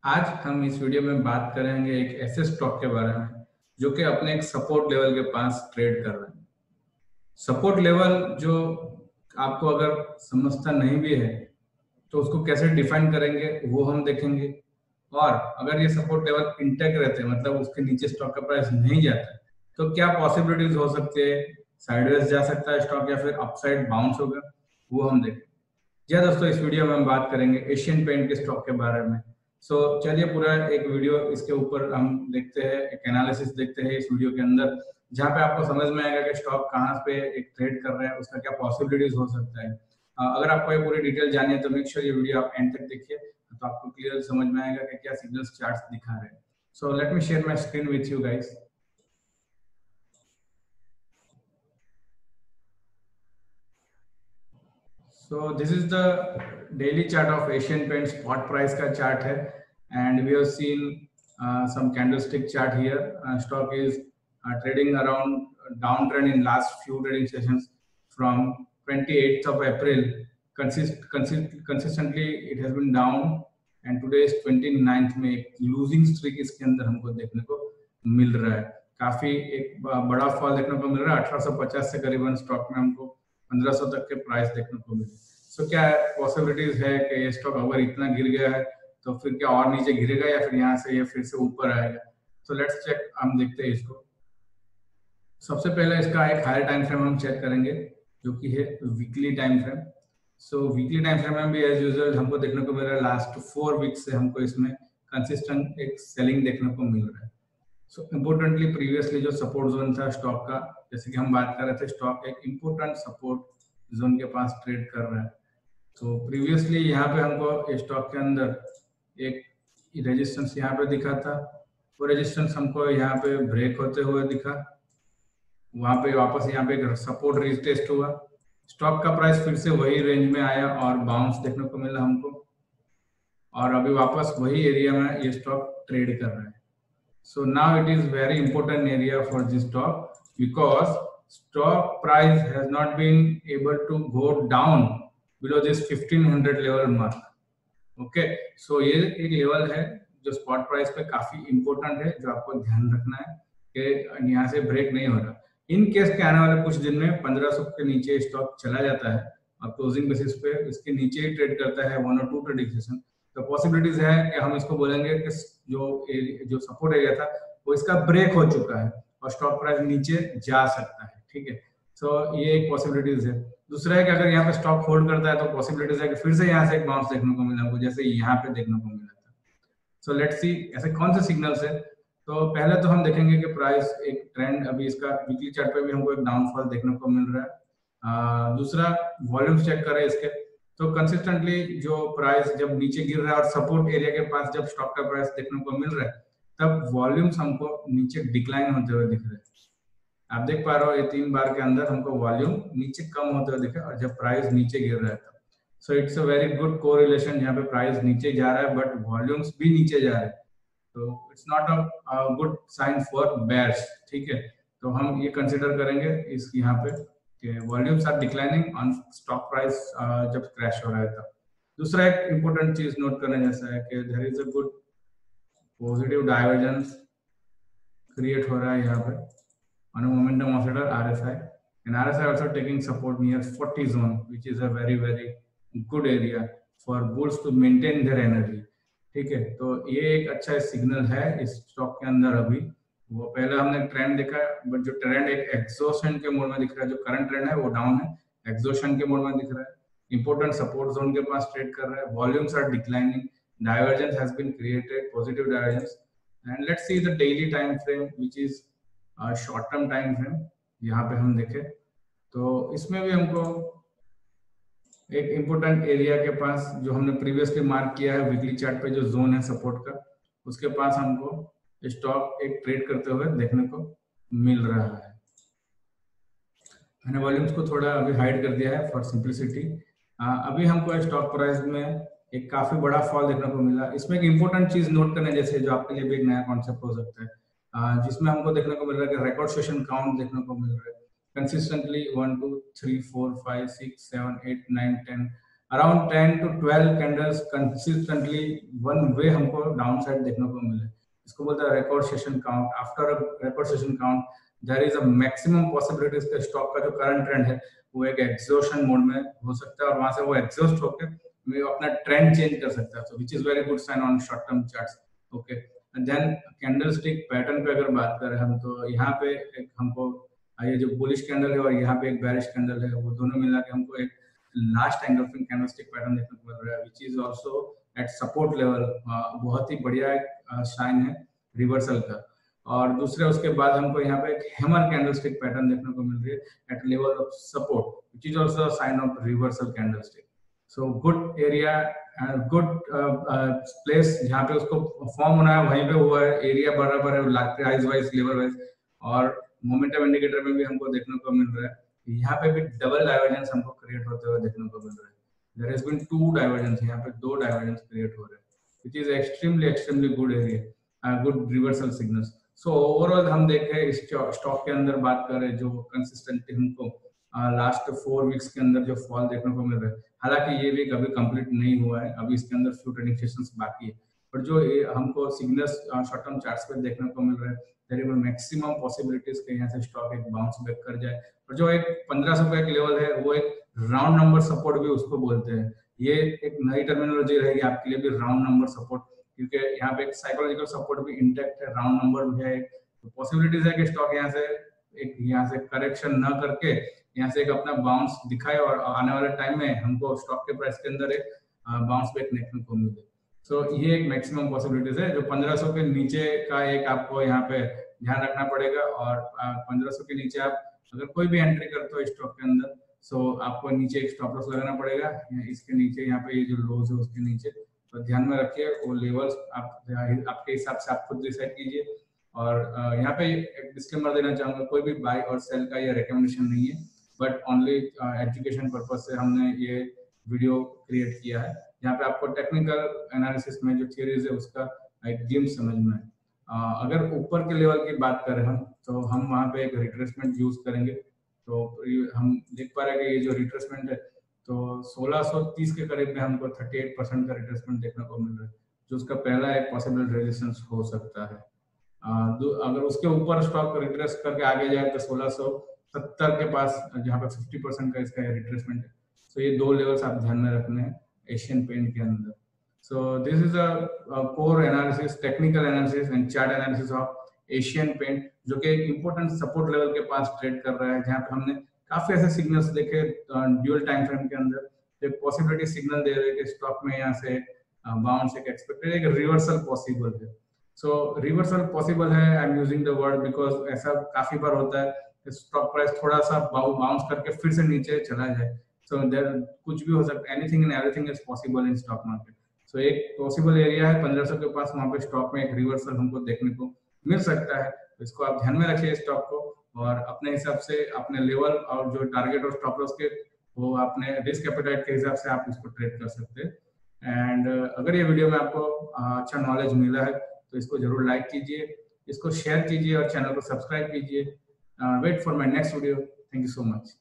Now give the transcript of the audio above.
आज हम इस वीडियो में बात करेंगे एक ऐसे स्टॉक के बारे में जो कि अपने एक सपोर्ट लेवल के पास ट्रेड कर रहे हैं। सपोर्ट लेवल जो आपको अगर समझता नहीं भी है तो उसको कैसे डिफाइन करेंगे वो हम देखेंगे। और अगर ये सपोर्ट लेवल इंटेक रहते हैं मतलब उसके नीचे स्टॉक का प्राइस नहीं जाता है तो क्या पॉसिबिलिटीज हो सकती है, साइडवेज जा सकता है स्टॉक या फिर अपसाइड बाउंस होगा, वो हम देखेंगे। जी हाँ दोस्तों, इस वीडियो में हम बात करेंगे एशियन पेंट के स्टॉक के बारे में। चलिए पूरा एक वीडियो इसके ऊपर हम देखते हैं, एक एनालिसिस देखते हैं इस वीडियो के अंदर, जहाँ पे आपको समझ में आएगा कि स्टॉक कहाँ पे एक ट्रेड कर रहे हैं, उसका क्या पॉसिबिलिटीज हो सकता है। अगर आपको ये पूरी डिटेल जाननी है तो मेक श्योर ये वीडियो आप एंड तक देखिए, तो आपको क्लियर समझ में आएगा कि क्या सिग्नल्स चार्ट्स दिखा रहे हैं। So let me share my screen with you guys. So this is the daily chart of Asian Paint, spot price का chart है, and we have seen some candlestick chart here. Stock is trading around downtrend in last few trading sessions from 28th of April. Consistently it has been down, and today is 29th में एक losing streak इसके अंदर हमको देखने को मिल रहा है। काफी एक बड़ा फॉल देखने को मिल रहा है। 1850 से करीबन स्टॉक में हमको 1500 तक के प्राइस देखने को मिले। सो क्या पॉसिबिलिटीज है कि ये स्टॉक अगर इतना गिर गया है तो फिर क्या और नीचे गिरेगा या फिर यहाँ से ये फिर से ऊपर आएगा। सो लेट्स चेक, हम देखते हैं इसको। सबसे पहले इसका एक हायर टाइम फ्रेम हम चेक करेंगे जो कि है weekly time frame. So weekly time frame में भी एज यूजुअल हमको देखने को मिल रहा है लास्ट 4 वीक से हमको इसमें कंसिस्टेंट एक सेलिंग देखने को मिल रहा है। सो इम्पोर्टेंटली प्रीवियसली जो सपोर्ट जोन था स्टॉक का, जैसे कि हम बात कर रहे थे, स्टॉक एक इम्पोर्टेंट सपोर्ट जोन के पास ट्रेड कर रहा है। तो प्रीवियसली यहाँ पे हमको स्टॉक के अंदर एक रेजिस्टेंस यहाँ पे दिखा था, वो रेजिस्टेंस हमको यहाँ पे ब्रेक होते हुए दिखा, वहां पे वापस यहाँ पे एक सपोर्ट रीटेस्ट हुआ, स्टॉक का प्राइस फिर से वही रेंज में आया और बाउंस देखने को मिला हमको, और अभी वापस वही एरिया में ये स्टॉक ट्रेड कर रहा है। So now it is very important area for this stock because stock price has not been able to go down below this 1500 level mark. Okay, so ये एक लेवल है जो स्पॉट प्राइस पे काफी important है, जो आपको ध्यान रखना है कि यहाँ से ब्रेक नहीं हो रहा। इन केस के आने वाले कुछ दिन में 1500 के नीचे स्टॉक चला जाता है और क्लोजिंग बेसिस पे इसके नीचे ही ट्रेड करता है 1 और 2 ट्रेडिंग सेशन, तो पॉसिबिलिटीज है कि हम इसको बोलेंगे कि जो सपोर्ट एरिया था वो इसका ब्रेक हो चुका है और स्टॉक प्राइस नीचे जा सकता है। ठीक है, तो ये एक पॉसिबिलिटीज है। दूसरा है कि अगर यहाँ पे स्टॉक होल्ड करता है तो पॉसिबिलिटीज है कि फिर से यहाँ से एक बाउंस देखने को मिला, जैसे यहाँ पे देखने को मिला था। सो लेट्स सी ऐसे कौन से सिग्नल्स है। तो पहले तो हम देखेंगे कि प्राइस एक ट्रेंड, अभी इसका वीकली चार्ट पे भी हमको एक डाउनफॉल देखने को मिल रहा है। दूसरा वॉल्यूम्स चेक करें इसके, तो कंसिस्टेंटली जो प्राइस जब नीचे गिर रहा है और सपोर्ट एरिया के पास जब स्टॉक का प्राइस देखने को मिल रहा है तब वॉल्यूम्स हमको नीचे डिक्लाइन होते हुए दिख रहे हैं। आप देख पा रहे हो ये 3 बार के अंदर हमको वॉल्यूम नीचे कम होते हुए दिखे और जब प्राइस नीचे गिर रहा है तब। So it's a very good correlation, यहाँ पे प्राइस नीचे जा रहा है बट वॉल्यूम्स भी नीचे जा रहे हैं, तो it's not a good sign for bears. ठीक है, तो हम ये कंसिडर करेंगे इस यहाँ पे कि volumes are declining on stock price जब क्रैश हो रहा है तब। दूसरा एक इंपॉर्टेंट चीज नोट करने जैसा है कि there is a good positive divergence create हो रहा है यहाँ पे on a momentum oscillator RSI, and RSI also taking support near 40 zone, which is a very good area for bulls to maintain their energy. ठीक है, तो ये एक अच्छा सिग्नल है इस स्टॉक के अंदर। अभी वो पहले हमने ट्रेंड देखा बट जो ट्रेंड एक एक्सॉशन के मोड में दिख रहा है, जो करंट ट्रेंड है वो डाउन है, एक्सॉशन के मोड में दिख रहा है, इंपॉर्टेंट सपोर्ट जोन के पास ट्रेड कर रहा है, volumes are declining, divergence has been created, positive divergence. And let's see the daily time frame which is short term time frame. यहाँ पे हम देखें तो इसमें भी हमको एक इम्पोर्टेंट एरिया के पास जो हमने प्रीवियसली मार्क किया है वीकली चार्ट पे, जो जोन है सपोर्ट का, उसके पास हमको स्टॉक एक ट्रेड करते हुए देखने को मिल रहा है। मैंने वॉल्यूम्स को थोड़ा अभी हाइड कर दिया है फॉर सिंप्लिसिटी। अभी हमको स्टॉक प्राइस में एक काफी बड़ा फॉल देखने को मिला। इसमें एक इम्पोर्टेंट चीज नोट करने जैसे जो आपके लिए भी एक नया कॉन्सेप्ट हो सकता है, जिसमें हमको देखने को मिल रहा है कि रिकॉर्ड सेशन काउंट देखने को मिल रहा है consistently 1 2 3 4 5 6 7 8 9 10 around 10 to 12 candles consistently one way हमको डाउन साइड देखने को मिले। इसको बोलते हैं record session count. After record session count there is a maximum possibilities के स्टॉक का जो करंट ट्रेंड है वो एक एग्जॉशन मोड में हो सकता है और वहां से वो एग्जॉस्ट होकर अपना ट्रेंड चेंज कर सकता है, so which is very good sign on short term charts. Okay, and then candlestick pattern पे अगर बात करें हम तो यहाँ पे एक हमको ये जो बुलिश कैंडल है और यहाँ पे एक बेरिश कैंडल है, वो दोनों मिला के हमको एक लास्ट एंगल्फिंग कैंडलस्टिक पैटर्न देखने को मिल रहा है, which is also at support level। बहुत ही बढ़िया एक साइन है रिवर्सल का। और दूसरे उसके बाद हमको यहाँ पे एक हैमर कैंडलस्टिक पैटर्न देखने को मिल रही है at level of support, which is also a sign of reversal candlestick. So good area and good place जहाँ पे उसको फॉर्म होना है वहीं पे हुआ है, एरिया बराबर है प्राइस वाइज लेवल वाइज। और मोमेंटम इंडिकेटर में भी हमको देखने को मिल रहा है यहाँ पे भी डबल डाइवर्जेंस हमको क्रिएट होते हुए देखने को मिल रहा है। There has been 2 divergence, यहाँ पे 2 डाइवर्जेंस क्रिएट हो रहे हैं, which is extremely good area, good reversal signals। So overall हम देखें इस स्टॉक के अंदर बात करें जो कंसिस्टेंटली हमको लास्ट 4 वीक्स के अंदर जो फॉल देखने को मिल रहा है, हालांकि ये वीक अभी कंप्लीट नहीं हुआ है, अभी इसके अंदर फ्यू ट्रेडिंग सेशंस बाकी है, पर जो हमको सिग्नल्स शॉर्ट टर्म चार्ट्स पे देखने को मिल रहा है देयर इज मैक्सिमम पॉसिबिलिटीज कि यहाँ से स्टॉक एक बाउंस बैक कर जाए। और जो एक 1500 का एक लेवल है वो एक राउंड नंबर सपोर्ट भी उसको बोलते हैं। ये एक नई टर्मिनोलॉजी रहेगी आपके लिए भी, राउंड नंबर सपोर्ट, क्योंकि यहाँ पे एक साइकोलॉजिकल सपोर्ट भी इंटैक्ट है, राउंड नंबर भी है। तो पॉसिबिलिटीज है कि स्टॉक यहाँ से करेक्शन न करके यहाँ से एक अपना बाउंस दिखाए और आने वाले टाइम में हमको स्टॉक के प्राइस के अंदर एक बाउंस बैक देखने को मिले। सो ये एक मैक्सिमम पॉसिबिलिटीज है। जो 1500 के नीचे का एक आपको यहाँ पे ध्यान रखना पड़ेगा, और 1500 के नीचे आप अगर कोई भी एंट्री करते हो स्टॉक के अंदर, सो आपको नीचे एक स्टॉप लॉस लगाना पड़ेगा इसके नीचे, यहाँ पे ये जो लोज है उसके नीचे। तो ध्यान में रखिए वो लेवल्स आपके हिसाब से आप खुद डिसाइड कीजिए। और यहाँ पे एक डिस्क्लेमर देना चाहूंगा, कोई भी बाय और सेल का ये रिकमेंडेशन नहीं है, बट ओनली एजुकेशन पर्पज से हमने ये वीडियो क्रिएट किया है। यहाँ पे आपको टेक्निकल एनालिसिस में जो थियरीज है उसका एक ग्लिम्स समझना है। अगर ऊपर के लेवल की बात करें हम, तो हम वहाँ पे एक रिट्रेसमेंट यूज करेंगे। तो हम देख पा रहे हैं कि ये जो रिट्रेसमेंट है तो 1630 के करीब में हमको 38% का रिट्रेसमेंट देखने को मिल रहा है, जो उसका पहला एक पॉसिबल रेजिस्टेंस हो सकता है। अगर उसके ऊपर स्टॉक रिट्रेस करके आगे जाए तो 1670 के पास, जहाँ पे 50% का इसका रिट्रेसमेंट है। तो ये 2 लेवल्स आप ध्यान में रखने हैं एशियन पेंट के अंदर। So this is a core analysis, technical analysis and chart analysis of Asian paint, जो कि एक इंपॉर्टेंट सपोर्ट लेवल के पास ट्रेड कर रहा है, जहाँ पे हमने काफी ऐसे सिग्नल्स देखे ड्यूअल टाइम फ्रेम के अंदर, एक पॉसिबिलिटी सिग्नल दे रहे हैं कि स्टॉक में यहाँ से बाउंस एक एक्सपेक्टेड एक रिवर्सल पॉसिबल है। सो रिवर्सल पॉसिबल है, I am using the word because ऐसा काफी बार होता है स्टॉक प्राइस थोड़ा सा बाउंस करके फिर से नीचे चला जाए। सो देयर कुछ भी हो सकता है, anything and everything is possible in stock market. So एक पॉसिबल एरिया है 1500 के पास, वहां पे स्टॉक में एक रिवर्सल हमको देखने को मिल सकता है। तो इसको आप ध्यान में रखिए स्टॉक को, और अपने हिसाब से अपने लेवल और जो टारगेट और स्टॉप लॉस के वो अपने रिस्क एपेटाइट के हिसाब से आप इसको ट्रेड कर सकते हैं। एंड अगर ये वीडियो में आपको अच्छा नॉलेज मिला है तो इसको जरूर लाइक कीजिए, इसको शेयर कीजिए और चैनल को सब्सक्राइब कीजिए। Wait for my next video. Thank you so much.